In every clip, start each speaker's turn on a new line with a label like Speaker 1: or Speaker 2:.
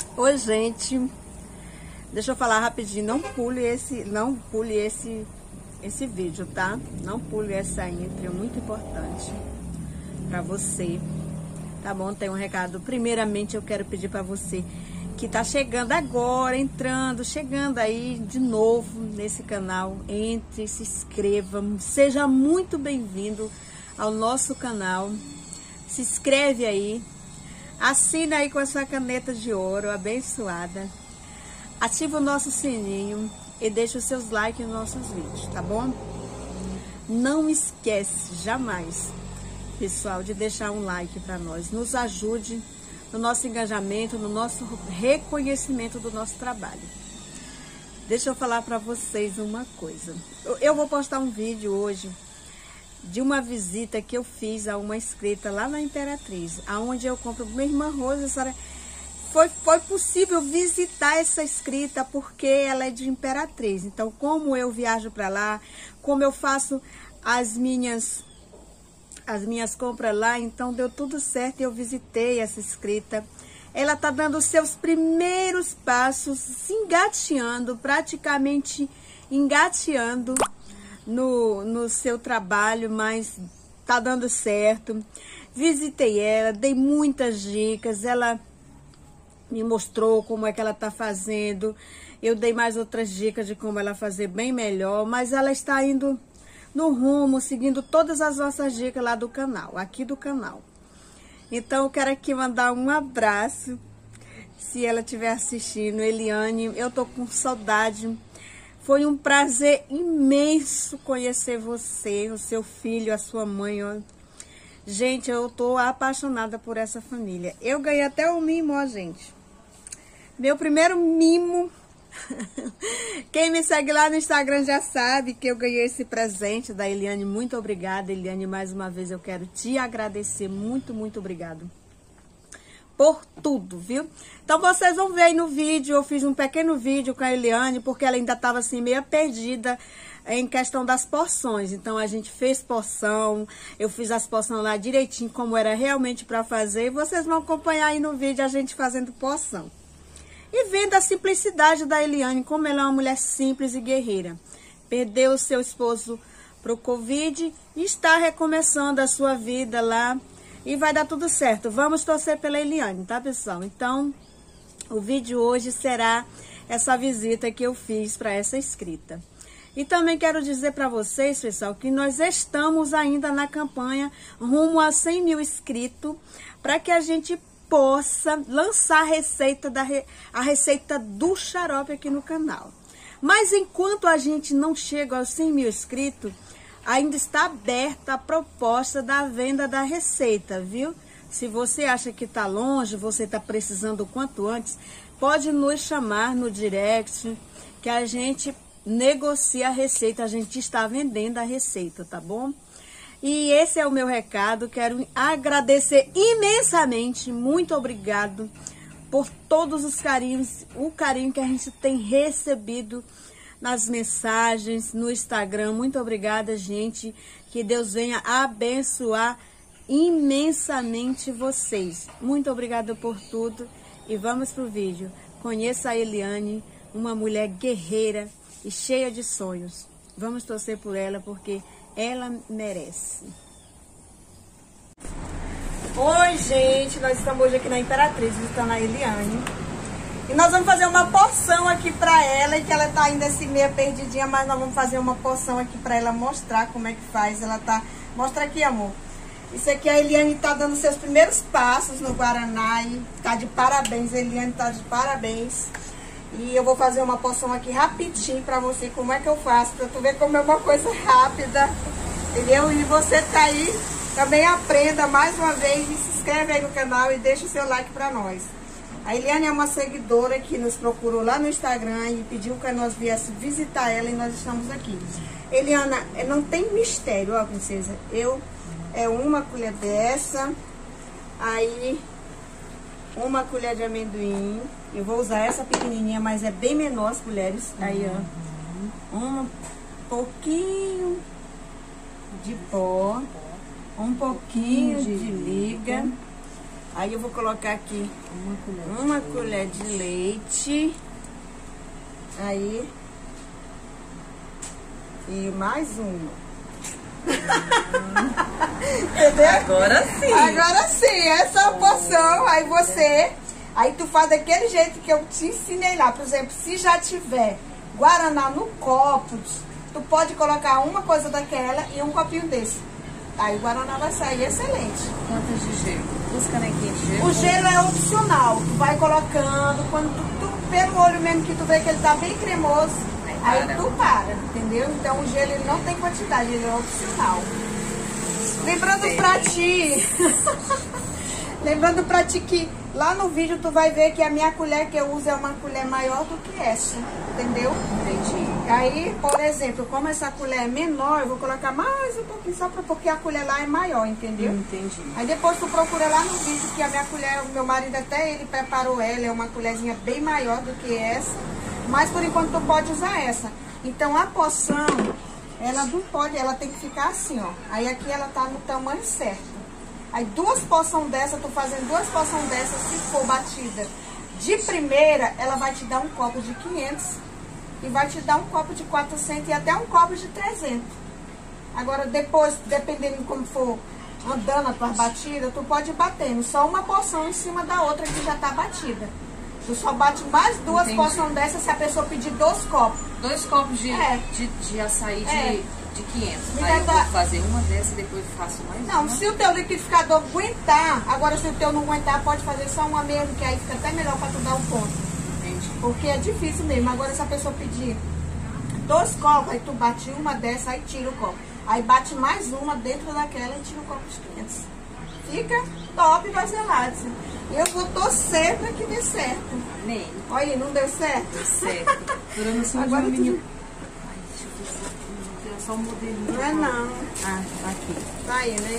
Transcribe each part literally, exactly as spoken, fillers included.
Speaker 1: Oi, gente. Deixa eu falar rapidinho. Não pule esse, não pule esse, esse vídeo, tá? Não pule essa intro, é muito importante pra você, tá bom? Tem um recado. Primeiramente, eu quero pedir pra você que tá chegando agora, entrando, chegando aí de novo nesse canal, entre, se inscreva, seja muito bem-vindo ao nosso canal. Se inscreve aí, assina aí com essa caneta de ouro abençoada, ativa o nosso sininho e deixa os seus likes nos nossos vídeos, tá bom? Não esquece jamais, pessoal, de deixar um like para nós, nos ajude no nosso engajamento, no nosso reconhecimento do nosso trabalho. Deixa eu falar para vocês uma coisa. Eu, eu vou postar um vídeo hoje de uma visita que eu fiz a uma inscrita lá na Imperatriz, aonde eu compro. Minha irmã Rosa, Sara, foi, foi possível visitar essa inscrita porque ela é de Imperatriz. Então, como eu viajo para lá, como eu faço as minhas as minhas compras lá, então deu tudo certo e eu visitei essa inscrita. Ela tá dando os seus primeiros passos, se engateando, praticamente engateando no, no seu trabalho, mas tá dando certo. Visitei ela, dei muitas dicas, ela me mostrou como é que ela tá fazendo, eu dei mais outras dicas de como ela fazer bem melhor, mas ela está indo no rumo, seguindo todas as nossas dicas lá do canal, aqui do canal. Então, eu quero aqui mandar um abraço, se ela estiver assistindo, Eliane, eu tô com saudade. Foi um prazer imenso conhecer você, o seu filho, a sua mãe. Ó. Gente, eu tô apaixonada por essa família. Eu ganhei até um mimo, ó, gente. Meu primeiro mimo. Quem me segue lá no Instagram já sabe que eu ganhei esse presente da Eliane. Muito obrigada, Eliane. Mais uma vez eu quero te agradecer. Muito, muito obrigado por tudo, viu? Então vocês vão ver aí no vídeo. Eu fiz um pequeno vídeo com a Eliane, porque ela ainda estava assim meio perdida em questão das porções. Então a gente fez porção. Eu fiz as porções lá direitinho, como era realmente para fazer. E vocês vão acompanhar aí no vídeo a gente fazendo porção. E vendo a simplicidade da Eliane, como ela é uma mulher simples e guerreira. Perdeu o seu esposo pro Covid e está recomeçando a sua vida lá. E vai dar tudo certo. Vamos torcer pela Eliane, tá, pessoal? Então, o vídeo hoje será essa visita que eu fiz para essa inscrita. E também quero dizer para vocês, pessoal, que nós estamos ainda na campanha rumo a cem mil inscritos, para que a gente possa lançar a receita, da, a receita do xarope aqui no canal. Mas enquanto a gente não chega aos cem mil inscritos, ainda está aberta a proposta da venda da receita, viu? Se você acha que está longe, você está precisando o quanto antes, pode nos chamar no direct, que a gente negocia a receita, a gente está vendendo a receita, tá bom? E esse é o meu recado, quero agradecer imensamente, muito obrigado por todos os carinhos, o carinho que a gente tem recebido nas mensagens, no Instagram. Muito obrigada, gente, que Deus venha abençoar imensamente vocês. Muito obrigada por tudo e vamos pro vídeo. Conheça a Eliane, uma mulher guerreira e cheia de sonhos. Vamos torcer por ela, porque ela merece. Oi, gente, nós estamos hoje aqui na Imperatriz, visitando a Eliane. E nós vamos fazer uma porção aqui pra ela, e que ela tá ainda assim meio perdidinha, mas nós vamos fazer uma porção aqui pra ela mostrar como é que faz. Ela tá... Mostra aqui, amor. Isso aqui a Eliane tá dando seus primeiros passos no Guaraná e tá de parabéns, a Eliane tá de parabéns. E eu vou fazer uma porção aqui rapidinho pra você, como é que eu faço, pra tu ver como é uma coisa rápida, entendeu? E você tá aí, também aprenda mais uma vez e se inscreve aí no canal e deixa o seu like pra nós. A Eliane é uma seguidora que nos procurou lá no Instagram e pediu que nós viéssemos visitar ela e nós estamos aqui. Eliana, não tem mistério, ó, princesa. Eu, é uma colher dessa, aí uma colher de amendoim. Eu vou usar essa pequenininha, mas é bem menor as colheres. Aí, ó, um pouquinho de pó, um pouquinho de liga. Aí eu vou colocar aqui
Speaker 2: Uma colher,
Speaker 1: uma
Speaker 2: de
Speaker 1: colher de leite. Aí. E mais uma. Entendeu?
Speaker 2: Agora sim.
Speaker 1: Agora sim, essa é a porção. Aí você. Aí tu faz daquele jeito que eu te ensinei lá. Por exemplo, se já tiver guaraná no copo, tu pode colocar uma coisa daquela e um copinho desse. Aí o guaraná vai sair excelente.
Speaker 2: Quantas de gelo? Duas canequinhas de gelo?
Speaker 1: O gelo é opcional. Tu vai colocando, quando tu, tu pelo olho mesmo que tu vê que ele tá bem cremoso, aí, aí tu para, entendeu? Então o gelo ele não tem quantidade, ele é opcional. Lembrando pra ti, lembrando pra ti que lá no vídeo tu vai ver que a minha colher que eu uso é uma colher maior do que essa, entendeu?
Speaker 2: Entendi.
Speaker 1: Aí, por exemplo, como essa colher é menor, eu vou colocar mais um pouquinho só pra, porque a colher lá é maior, entendeu?
Speaker 2: Entendi.
Speaker 1: Aí depois tu procura lá no vídeo que a minha colher, o meu marido até ele preparou ela, é uma colherzinha bem maior do que essa, mas por enquanto tu pode usar essa. Então a porção, ela não pode, ela tem que ficar assim, ó. Aí aqui ela tá no tamanho certo. Aí duas porções dessa, tu fazendo duas porções dessa, se for batida de primeira, ela vai te dar um copo de quinhentos e vai te dar um copo de quatrocentos e até um copo de trezentos. Agora depois, dependendo de como for andando a tua batida, tu pode ir batendo só uma porção em cima da outra que já tá batida. Tu só bate mais duas
Speaker 2: Entendi.
Speaker 1: porções dessas se a pessoa pedir dois copos.
Speaker 2: Dois copos de,
Speaker 1: É.
Speaker 2: de, de açaí de,
Speaker 1: É.
Speaker 2: de quinhentos.
Speaker 1: Me
Speaker 2: Aí eu
Speaker 1: dá-
Speaker 2: vou fazer uma dessa e depois faço mais
Speaker 1: Não,
Speaker 2: uma.
Speaker 1: se o teu liquidificador aguentar, agora se o teu não aguentar, pode fazer só uma mesmo, que aí fica até melhor pra tu dar um ponto.
Speaker 2: Entendi.
Speaker 1: Porque é difícil mesmo. Agora se a pessoa pedir dois copos, aí tu bate uma dessa, aí tira o copo. Aí bate mais uma dentro daquela e tira o copo de quinhentos. Fica top e vaselado. Eu vou torcer pra que dê certo.
Speaker 2: Nem.
Speaker 1: Olha aí, não deu certo?
Speaker 2: Certo. Durando assim,
Speaker 1: Agora
Speaker 2: um
Speaker 1: tu-
Speaker 2: menino. Ai, deixa eu ver se eu tenho só um modelinho.
Speaker 1: Não é não.
Speaker 2: Ah, tá aqui.
Speaker 1: Tá aí, né?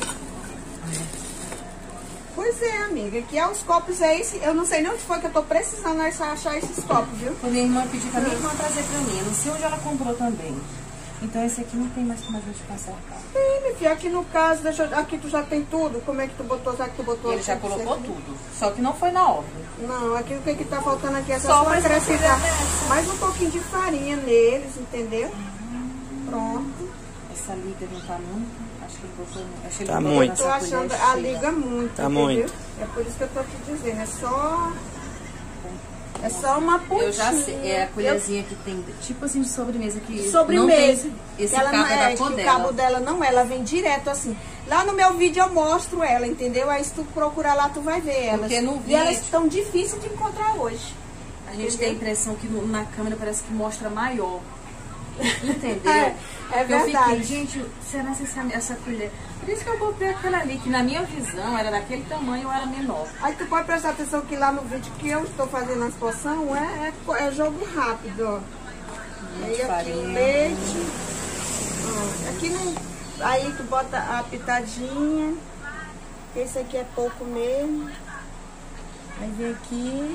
Speaker 1: Pois é, amiga. Que é os copos é esse. Eu não sei nem onde foi que eu tô precisando achar esses copos, viu?
Speaker 2: Quando minha irmã pediu pra minha irmã trazer pra mim. Eu não sei onde ela comprou também. Então esse aqui não tem mais como a gente passar.
Speaker 1: Sim, minha filha, aqui no caso, deixa eu, aqui tu já tem tudo. Como é que tu botou? Já que tu botou
Speaker 2: Ele já
Speaker 1: aqui,
Speaker 2: colocou
Speaker 1: certo?
Speaker 2: tudo. Só que não foi na ordem.
Speaker 1: Não, aqui o que que tá faltando aqui é
Speaker 2: Só
Speaker 1: só
Speaker 2: mais uma
Speaker 1: acrescentar
Speaker 2: colher dessa.
Speaker 1: mais um pouquinho de farinha neles, entendeu? Pronto.
Speaker 2: Essa liga não tá muito. Acho que ele botou. Acho que ele
Speaker 3: Tá
Speaker 2: botou
Speaker 3: muito.
Speaker 2: nessa
Speaker 1: Tô
Speaker 2: colher
Speaker 1: achando,
Speaker 2: cheia.
Speaker 1: a liga muito,
Speaker 3: Tá
Speaker 1: entendeu?
Speaker 3: muito.
Speaker 1: É por isso que eu tô te dizendo, é só... É só uma pontinha.
Speaker 2: Eu já sei, é a colherzinha que tem, tipo assim, de sobremesa que
Speaker 1: Sobremesa.
Speaker 2: não tem esse
Speaker 1: ela
Speaker 2: cabo
Speaker 1: não é,
Speaker 2: da
Speaker 1: que
Speaker 2: cor
Speaker 1: o
Speaker 2: dela.
Speaker 1: cabo dela não é, ela vem direto assim. Lá no meu vídeo eu mostro ela, entendeu? Aí se tu procurar lá, tu vai ver elas.
Speaker 2: Porque no
Speaker 1: E elas
Speaker 2: vídeo-
Speaker 1: estão difíceis de encontrar hoje.
Speaker 2: A gente
Speaker 1: Entendeu?
Speaker 2: tem a impressão que no- na câmera parece que mostra maior. Entendeu?
Speaker 1: É, é
Speaker 2: Eu
Speaker 1: verdade.
Speaker 2: fiquei, gente, será que essa, essa colher... Por isso que eu botei aquela ali, que na minha visão era daquele tamanho ou era menor.
Speaker 1: Aí tu pode prestar atenção que lá no vídeo que eu estou fazendo as porções é, é, é jogo rápido, ó. Aí aqui o
Speaker 2: farinha.
Speaker 1: leite. Ó, aqui não. Aí tu bota a pitadinha. Esse aqui é pouco mesmo. Aí vem aqui.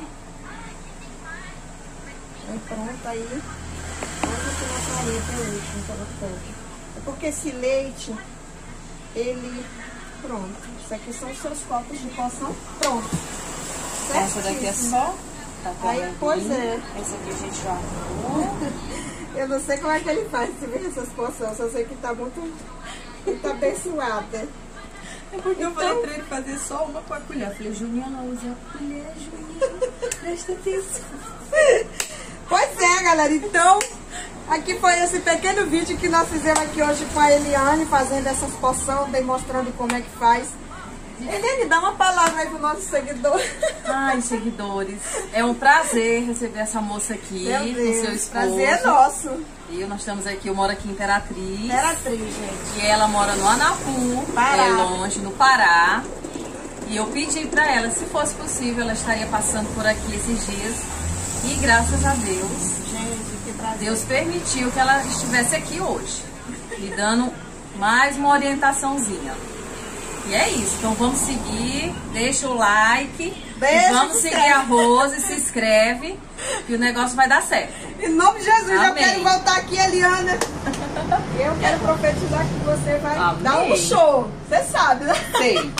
Speaker 1: Aí pronto, aí. Olha aqui na farinha que é o leite, não tava pouco. É porque esse leite, ele. Pronto. Isso aqui são os seus copos de porção. Pronto.
Speaker 2: Essa daqui é só... Tá
Speaker 1: Aí,
Speaker 2: vendo?
Speaker 1: pois é.
Speaker 2: Essa aqui a gente já arrumou.
Speaker 1: Eu não sei como é que ele faz se ver essas porções, só sei que tá muito, muito abençoada.
Speaker 2: É porque eu
Speaker 1: Então-
Speaker 2: falei pra ele fazer só uma com a colher. Eu falei, Juliana, usa a colher, Juliana. Presta atenção.
Speaker 1: Pois é, galera, então aqui foi esse pequeno vídeo que nós fizemos aqui hoje com a Eliane, fazendo essas porções, demonstrando como é que faz. Eliane, dá uma palavra aí pro nosso seguidor.
Speaker 2: Ai, seguidores, é um prazer receber essa moça aqui
Speaker 1: Meu
Speaker 2: com seu
Speaker 1: Deus,
Speaker 2: esposo.
Speaker 1: prazer é nosso.
Speaker 2: E eu, nós estamos aqui, eu moro aqui em Imperatriz.
Speaker 1: Imperatriz, gente.
Speaker 2: E ela mora no Anapu,
Speaker 1: Pará.
Speaker 2: é longe, no Pará. E eu pedi pra ela, se fosse possível, ela estaria passando por aqui esses dias. E graças a Deus,
Speaker 1: Gente, que prazer.
Speaker 2: Deus permitiu que ela estivesse aqui hoje, me dando mais uma orientaçãozinha. E é isso, então vamos seguir, deixa o like,
Speaker 1: Beijo,
Speaker 2: e vamos
Speaker 1: se
Speaker 2: seguir
Speaker 1: inscreve.
Speaker 2: a Rose, se inscreve, que o negócio vai dar certo.
Speaker 1: Em nome de Jesus, eu
Speaker 2: Amém.
Speaker 1: quero voltar aqui, Eliana. Eu quero profetizar que você vai
Speaker 2: Amém.
Speaker 1: dar um show. Você sabe, né?
Speaker 2: Sei.